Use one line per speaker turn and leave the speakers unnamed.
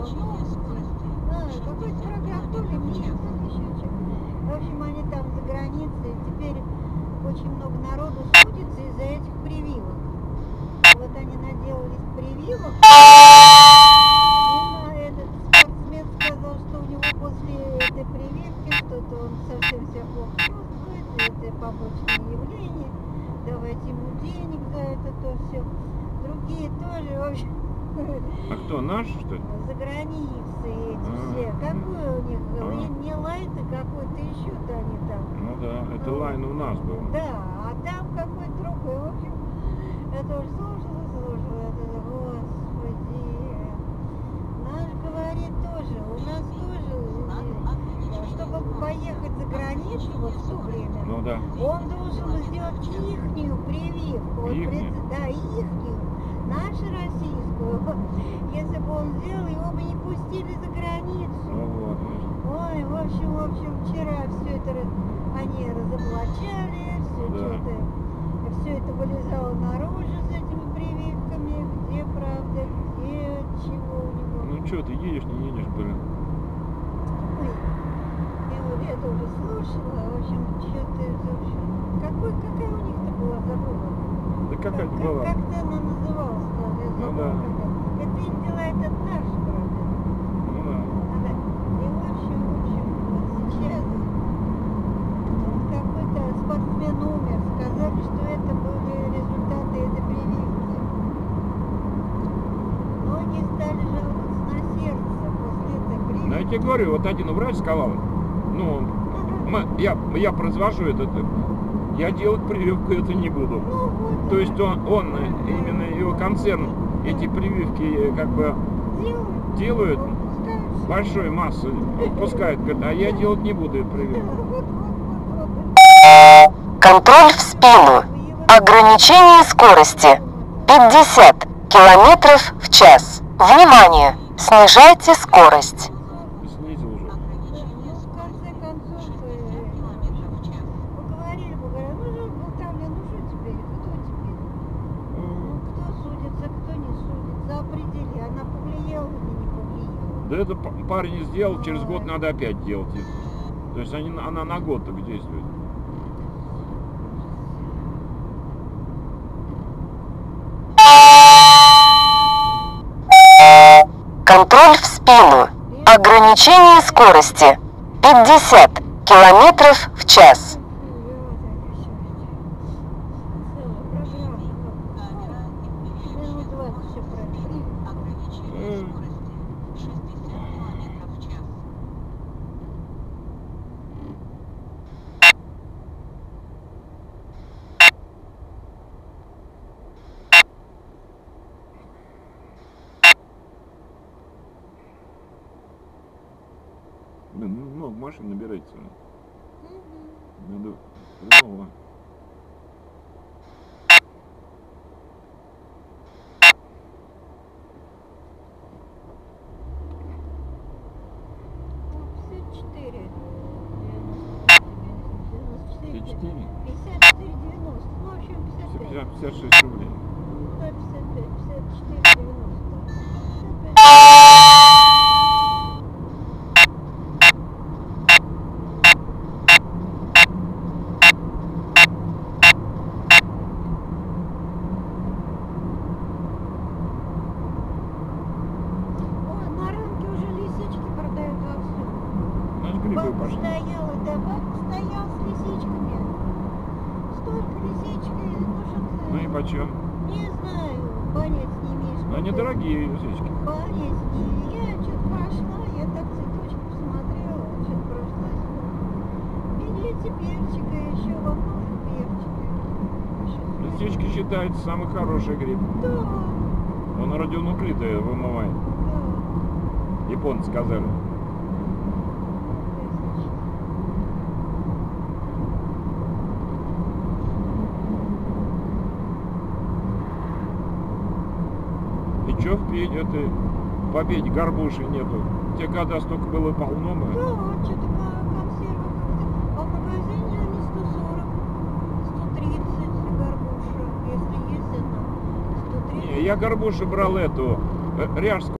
какой-то программ, то ли нет, еще что-то. В общем, они там за границей. Теперь очень много народу судится из-за этих прививок. Вот они наделались прививок. И этот спортсмен сказал, что у него после этой прививки что-то он совсем себя плохо чувствует, это побочное явление. Давайте ему денег за это, то все. Другие тоже, в общем.
А кто, наш, что ли?
За границей эти все. Какой у них? Не Лайт, а какой-то еще-то они там.
Ну да, это Лайн у нас был.
Да, а там какой-то другой. В общем, я тоже слушала. Это, господи. Наш говорит тоже, у нас тоже, чтобы поехать за границу вот в то время,
Ну да.
он должен сделать ихнюю прививку. Вот, да, ихнюю. Нашу российскую. Если бы он сделал, его бы не пустили за границу.
Ну вот.
Ой, в общем, вчера все это они разоблачали, все это вылезало наружу с этими прививками, где правда, где чего у него.
Ну что, ты едешь, не едешь, блин.
Ой, я вот это уже слушала, в общем, что-то, какая у них-то была, забыла.
Да какая-то была.
Как-то она называлась, я забыла.
Ну да.
Это им дела, это наш, правда.
Ну да.
И в общем, вот сейчас какой-то спортсмен умер. Сказали, что это были результаты этой прививки. Многие стали жаловаться на сердце после этой прививки.
Ну я тебе говорю, вот один врач сказал, ну, я произвожу это, я делать прививку это не буду.
Ну, вот,
то есть он именно его концерн эти прививки как бы делают большой массой, пускают, говорит, а я делать не буду эту прививку.
Контроль в спину. Ограничение скорости 50 километров в час. Внимание! Снижайте скорость.
Снизил уже.
Ну, в конце концов, поговорили, ну там, ну что теперь, кто теперь? Ну, кто судится, кто не судится, определи, она повлияла или не повлияла?
Да это парень сделал, через год надо опять делать. То есть она на год так действует.
Контроль в спину. Ограничение скорости 50 километров в час.
Много машин набирается. Надо хреново.
$54.90.
56 рублей.
Да, 55, 54.90. Бабка стояла, да, бабка стояла с лисичками. Столько лисичек, ну что-то...
Ну и почем?
Не знаю, понять не имеешь.
Но они дорогие лисички.
Понять не. Я что-то пошла, я так цветочки посмотрела, что-то прошлась. Берите перчика, еще вам нужен перчик.
Лисички считаются самый хороший гриб.
Да.
Он радионуклиды вымывает.
Да.
Японцы сказали. И чё впредь, это победь горбуши нету. Те года столько было полно мы.
Да, что-то консервы как-то. А в магазине они 140, 130 горбуша. Если есть одна, 130.
Не, я горбушу брал эту, ряжскую.